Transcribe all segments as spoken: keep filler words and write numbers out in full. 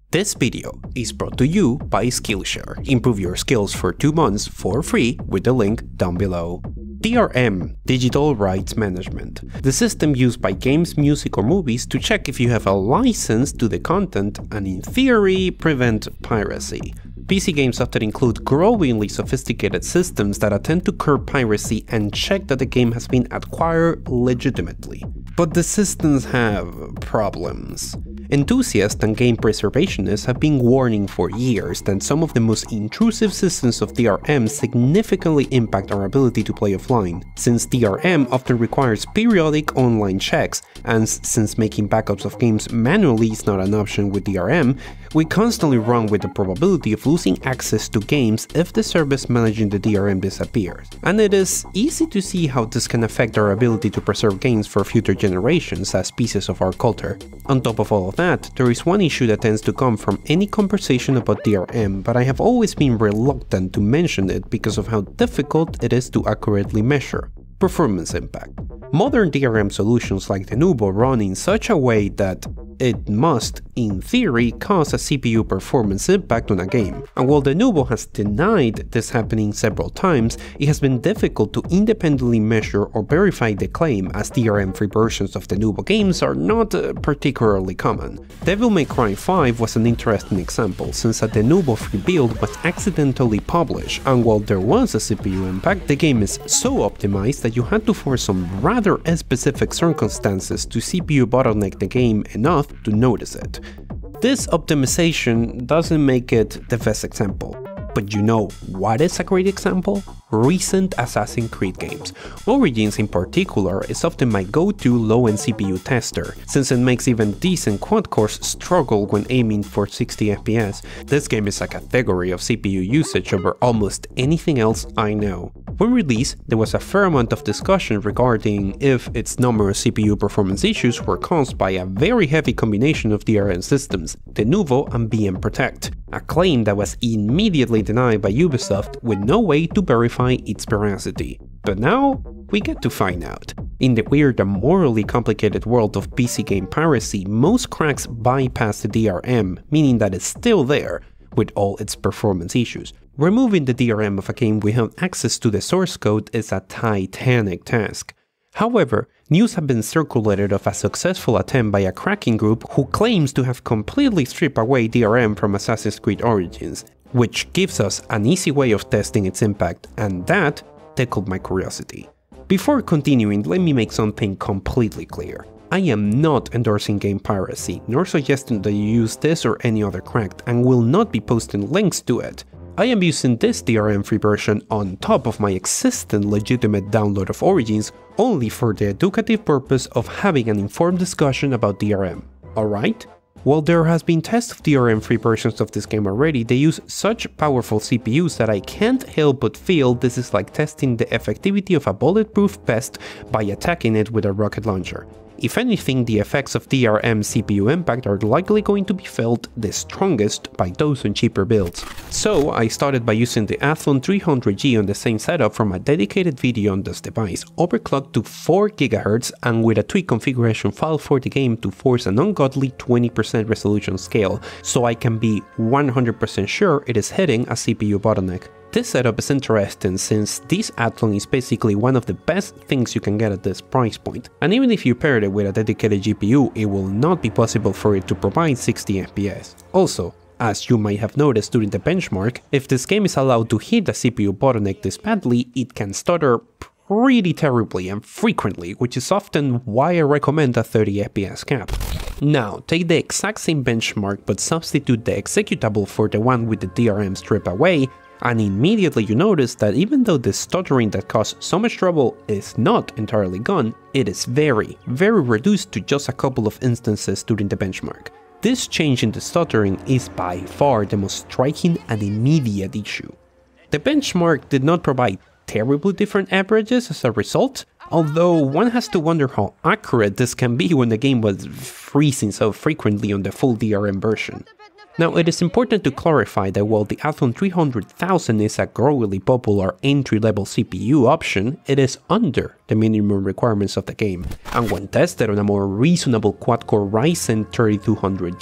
This video is brought to you by Skillshare. Improve your skills for two months for free with the link down below. D R M, Digital Rights Management, the system used by games, music or movies to check if you have a license to the content and in theory prevent piracy. P C games often include growingly sophisticated systems that attempt to curb piracy and check that the game has been acquired legitimately. But the systems have problems. Enthusiasts and game preservationists have been warning for years that some of the most intrusive systems of D R M significantly impact our ability to play offline, since D R M often requires periodic online checks, and since making backups of games manually is not an option with D R M, we constantly run with the probability of losing access to games if the service managing the D R M disappears. And it is easy to see how this can affect our ability to preserve games for future generations as pieces of our culture. On top of all of that, there is one issue that tends to come from any conversation about D R M, but I have always been reluctant to mention it because of how difficult it is to accurately measure: performance impact. Modern D R M solutions like Denuvo run in such a way that it must, in theory, cause a C P U performance impact on a game. And while Denuvo has denied this happening several times, it has been difficult to independently measure or verify the claim, as D R M-free versions of Denuvo games are not uh, particularly common. Devil May Cry five was an interesting example, since a Denuvo-free build was accidentally published, and while there was a C P U impact, the game is so optimized that you had to force some rather specific circumstances to C P U bottleneck the game enough to notice it. This optimization doesn't make it the best example, but you know what is a great example? Recent Assassin's Creed games. Origins in particular is often my go-to low-end C P U tester, since it makes even decent quad-cores struggle when aiming for sixty F P S. This game is a category of C P U usage over almost anything else I know. When released, there was a fair amount of discussion regarding if its numerous C P U performance issues were caused by a very heavy combination of D R M systems, Denuvo and VMprotect, a claim that was immediately denied by Ubisoft with no way to verify its veracity. But now, we get to find out. In the weird and morally complicated world of P C game piracy, most cracks bypass the D R M, meaning that it's still there, with all its performance issues. Removing the D R M of a game without access to the source code is a titanic task. However, news have been circulated of a successful attempt by a cracking group who claims to have completely stripped away D R M from Assassin's Creed Origins, which gives us an easy way of testing its impact, and that tickled my curiosity. Before continuing, let me make something completely clear. I am not endorsing game piracy, nor suggesting that you use this or any other crack, and will not be posting links to it. I am using this D R M-free version on top of my existing legitimate download of Origins only for the educative purpose of having an informed discussion about D R M, alright? While there has been tests of D R M-free versions of this game already, they use such powerful C P Us that I can't help but feel this is like testing the effectivity of a bulletproof vest by attacking it with a rocket launcher. If anything, the effects of D R M C P U impact are likely going to be felt the strongest by those on cheaper builds. So I started by using the Athlon three hundred G on the same setup from a dedicated video on this device, overclocked to four gigahertz and with a tweak configuration file for the game to force an ungodly twenty percent resolution scale, so I can be one hundred percent sure it is hitting a C P U bottleneck. This setup is interesting since this Athlon is basically one of the best things you can get at this price point, and even if you paired it with a dedicated G P U, it will not be possible for it to provide sixty F P S. Also, as you might have noticed during the benchmark, if this game is allowed to hit a C P U bottleneck this badly, it can stutter pretty terribly and frequently, which is often why I recommend a thirty F P S cap. Now, take the exact same benchmark but substitute the executable for the one with the D R M strip away, and immediately you notice that even though the stuttering that caused so much trouble is not entirely gone, it is very, very reduced to just a couple of instances during the benchmark. This change in the stuttering is by far the most striking and immediate issue. The benchmark did not provide terribly different averages as a result, although one has to wonder how accurate this can be when the game was freezing so frequently on the full D R M version. Now, it is important to clarify that while the Athlon three hundred thousand is a growingly popular entry-level C P U option, it is under the minimum requirements of the game, and when tested on a more reasonable quad-core Ryzen thirty-two hundred G,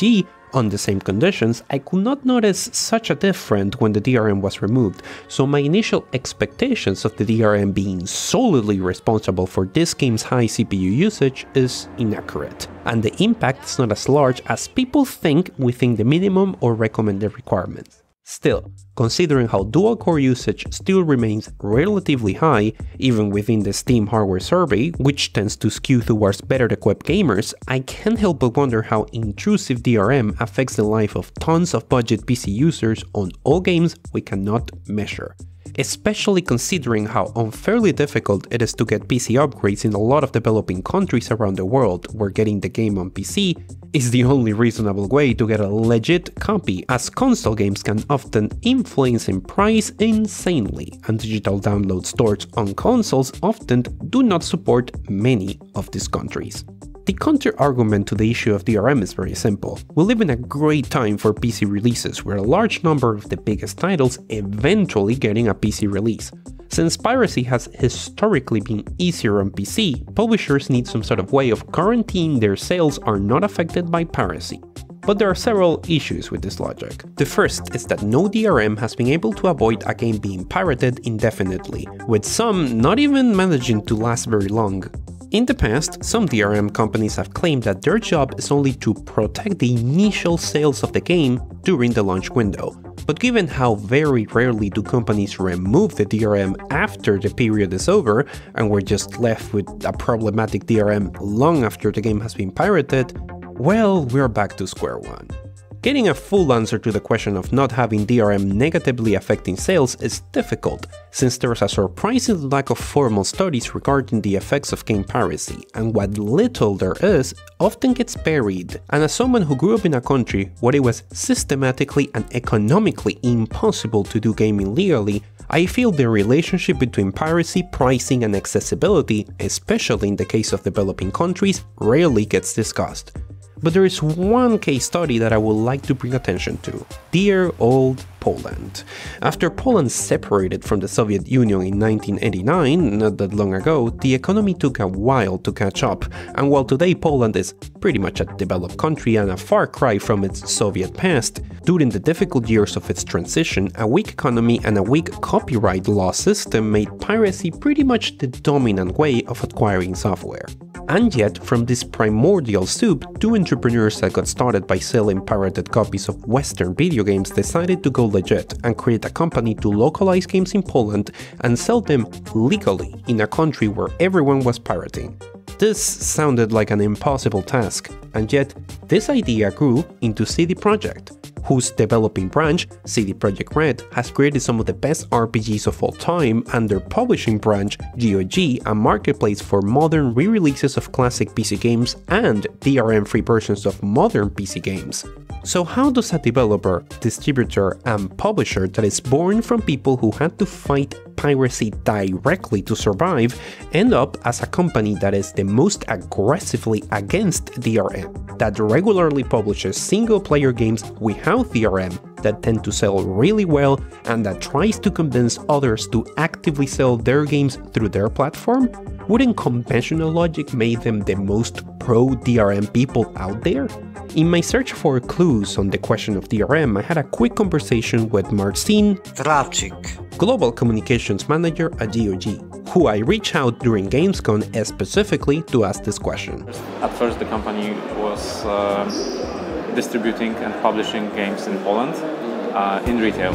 On the same conditions, I could not notice such a difference when the D R M was removed, so my initial expectations of the D R M being solidly responsible for this game's high C P U usage is inaccurate, and the impact is not as large as people think within the minimum or recommended requirements. Still, considering how dual-core usage still remains relatively high, even within the Steam hardware survey, which tends to skew towards better-equipped gamers, I can't help but wonder how intrusive D R M affects the life of tons of budget P C users on all games we cannot measure. Especially considering how unfairly difficult it is to get P C upgrades in a lot of developing countries around the world, where getting the game on P C is the only reasonable way to get a legit copy, as console games can often influence in price insanely, and digital download stores on consoles often do not support many of these countries. The counter-argument to the issue of D R M is very simple. We live in a great time for P C releases, where a large number of the biggest titles eventually getting a P C release. Since piracy has historically been easier on P C, publishers need some sort of way of guaranteeing their sales are not affected by piracy. But there are several issues with this logic. The first is that no D R M has been able to avoid a game being pirated indefinitely, with some not even managing to last very long. In the past, some D R M companies have claimed that their job is only to protect the initial sales of the game during the launch window. But given how very rarely do companies remove the D R M after the period is over, and we're just left with a problematic D R M long after the game has been pirated, well, we're back to square one. Getting a full answer to the question of not having D R M negatively affecting sales is difficult, since there is a surprising lack of formal studies regarding the effects of game piracy, and what little there is often gets buried. And as someone who grew up in a country where it was systematically and economically impossible to do gaming legally, I feel the relationship between piracy, pricing, and accessibility, especially in the case of developing countries, rarely gets discussed. But there is one case study that I would like to bring attention to. Dear old Poland. After Poland separated from the Soviet Union in nineteen eighty-nine, not that long ago, the economy took a while to catch up, and while today Poland is pretty much a developed country and a far cry from its Soviet past, during the difficult years of its transition, a weak economy and a weak copyright law system made piracy pretty much the dominant way of acquiring software. And yet, from this primordial soup, two entrepreneurs that got started by selling pirated copies of Western video games decided to go legit and create a company to localize games in Poland and sell them legally in a country where everyone was pirating. This sounded like an impossible task, and yet this idea grew into C D Projekt, whose developing branch, C D Projekt Red, has created some of the best R P Gs of all time, and their publishing branch, G O G, a marketplace for modern re-releases of classic P C games and D R M-free versions of modern P C games. So how does a developer, distributor, and publisher that is born from people who had to fight piracy directly to survive end up as a company that is the most aggressively against D R M, that regularly publishes single-player games without D R M that tend to sell really well, and that tries to convince others to actively sell their games through their platform? Wouldn't conventional logic make them the most pro-D R M people out there? In my search for clues on the question of D R M, I had a quick conversation with Marcin Tracik, Global Communications Manager at G O G, who I reached out during Gamescom specifically to ask this question. At first the company was uh, distributing and publishing games in Poland uh, in retail,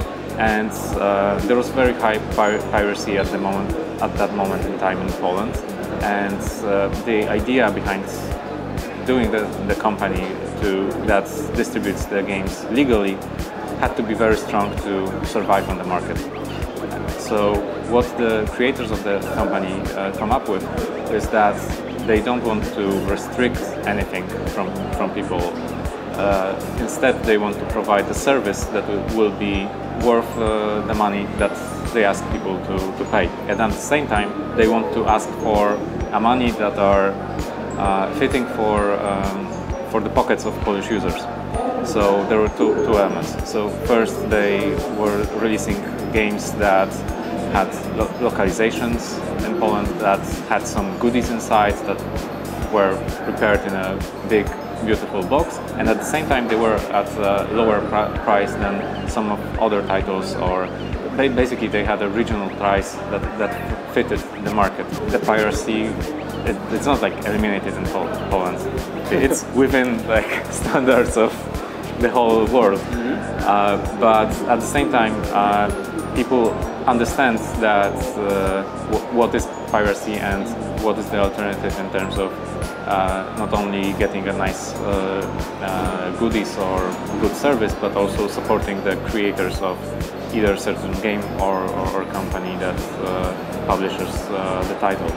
and uh, there was very high pir piracy at the moment, at that moment in time in Poland, and uh, the idea behind doing the, the company to, that distributes the games legally had to be very strong to survive on the market. So what the creators of the company uh, come up with is that they don't want to restrict anything from, from people. Uh, instead, they want to provide a service that will be worth uh, the money that they ask people to, to pay. And at the same time, they want to ask for a money that are uh, fitting for, um, for the pockets of Polish users. So there were two, two elements. So first, they were releasing games that had lo localizations in Poland, that had some goodies inside, that were prepared in a big beautiful box, and at the same time they were at a lower pr price than some of other titles, or they basically they had a regional price that, that fitted the market. The piracy, it, it's not like eliminated in Pol Poland. It's within like standards of the whole world. Mm-hmm. uh, but at the same time, uh, people understand that uh, w what is piracy and what is the alternative in terms of uh, not only getting a nice uh, uh, goodies or good service, but also supporting the creators of either certain game or, or, or company that uh, publishes uh, the title.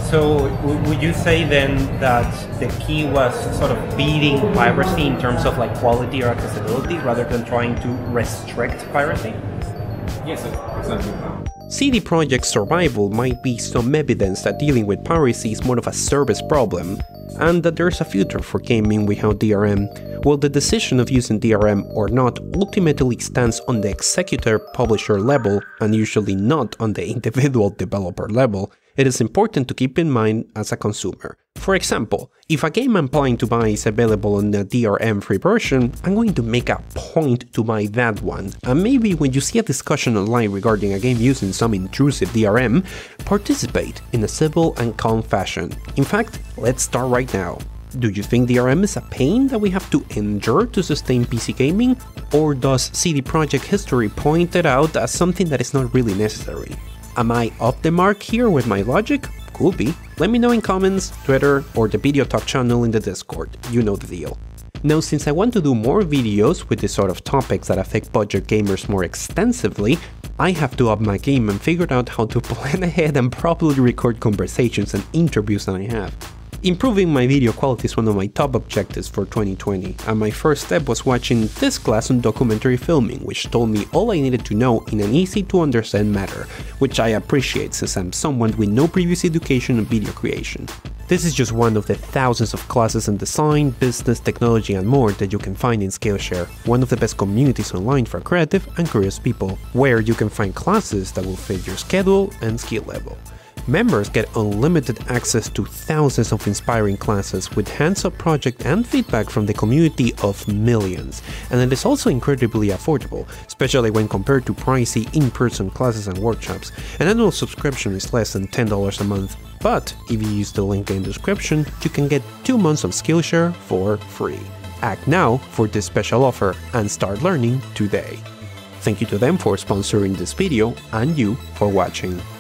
So would you say then that the key was sort of beating piracy in terms of like quality or accessibility rather than trying to restrict piracy? Yes, exactly. C D Projekt's survival might be some evidence that dealing with piracy is more of a service problem, and that there's a future for gaming without D R M. While the decision of using D R M or not ultimately stands on the executor-publisher level, and usually not on the individual developer level, it is important to keep in mind as a consumer. For example, if a game I'm planning to buy is available on the D R M-free version, I'm going to make a point to buy that one, and maybe when you see a discussion online regarding a game using some intrusive D R M, participate in a civil and calm fashion. In fact, let's start right now. Do you think D R M is a pain that we have to endure to sustain P C gaming, or does C D Projekt history point it out as something that is not really necessary? Am I off the mark here with my logic? Could be. Let me know in comments, Twitter, or the Video Talk channel in the Discord. You know the deal. Now, since I want to do more videos with this sort of topics that affect budget gamers more extensively, I have to up my game and figured out how to plan ahead and properly record conversations and interviews that I have. Improving my video quality is one of my top objectives for twenty twenty, and my first step was watching this class on documentary filming, which told me all I needed to know in an easy to understand manner, which I appreciate since I'm someone with no previous education in video creation. This is just one of the thousands of classes in design, business, technology and more that you can find in Skillshare, one of the best communities online for creative and curious people, where you can find classes that will fit your schedule and skill level. Members get unlimited access to thousands of inspiring classes with hands-on project and feedback from the community of millions, and it is also incredibly affordable, especially when compared to pricey in-person classes and workshops. An annual subscription is less than ten dollars a month, but if you use the link in the description, you can get two months of Skillshare for free. Act now for this special offer and start learning today. Thank you to them for sponsoring this video and you for watching.